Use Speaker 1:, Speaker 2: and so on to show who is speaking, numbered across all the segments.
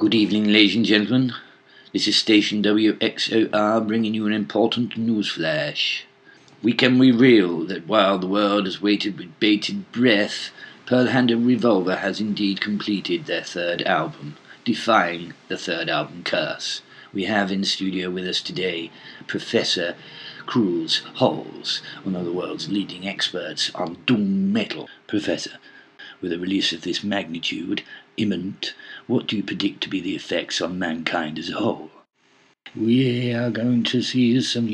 Speaker 1: Good evening, ladies and gentlemen. This is station WXOR bringing you an important news flash. We can reveal that while the world has waited with bated breath, Pearl-Handed Revolver has indeed completed their third album, defying the third album curse. We have in the studio with us today Professor Cruz Halls, one of the world's leading experts on doom metal. Professor, with a release of this magnitude imminent, what do you predict to be the effects on mankind as a whole? We are going to see some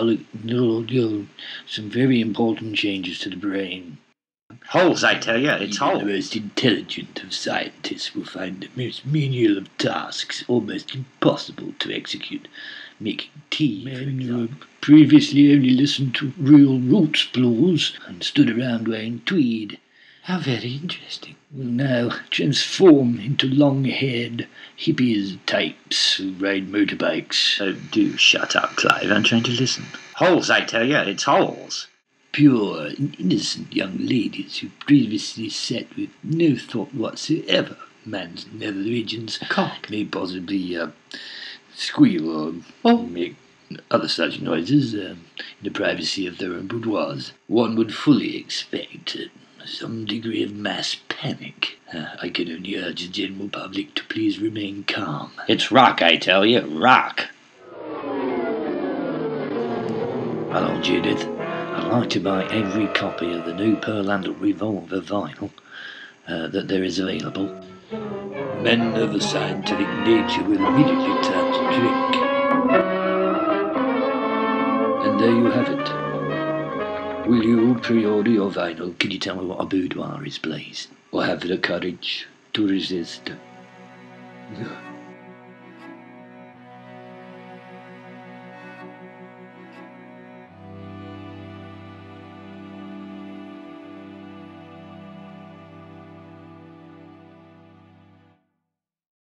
Speaker 1: very important changes to the brain.
Speaker 2: Holes, I tell you, it's
Speaker 1: Even
Speaker 2: holes.
Speaker 1: the most intelligent of scientists will find the most menial of tasks almost impossible to execute. Making tea, men who have previously only listened to real roots blues and stood around wearing tweed. How very interesting. Will now transform into long-haired hippies types who ride motorbikes.
Speaker 2: Oh, do shut up, Clive. I'm trying to listen. Holes, I tell you, it's holes.
Speaker 1: Pure and innocent young ladies who previously sat with no thought whatsoever man's nether regions may possibly squeal or make other such noises in the privacy of their own boudoirs. One would fully expect some degree of mass panic. I can only urge the general public to please remain calm.
Speaker 2: It's rock, I tell you, rock.
Speaker 1: Hello, Judith. I'd like to buy every copy of the new Pearl-Handed Revolver vinyl that there is available. Men of a scientific nature will immediately turn to drink. And there you have it. Will you pre-order your vinyl? Can you tell me what a boudoir is, please? Or have the courage to resist?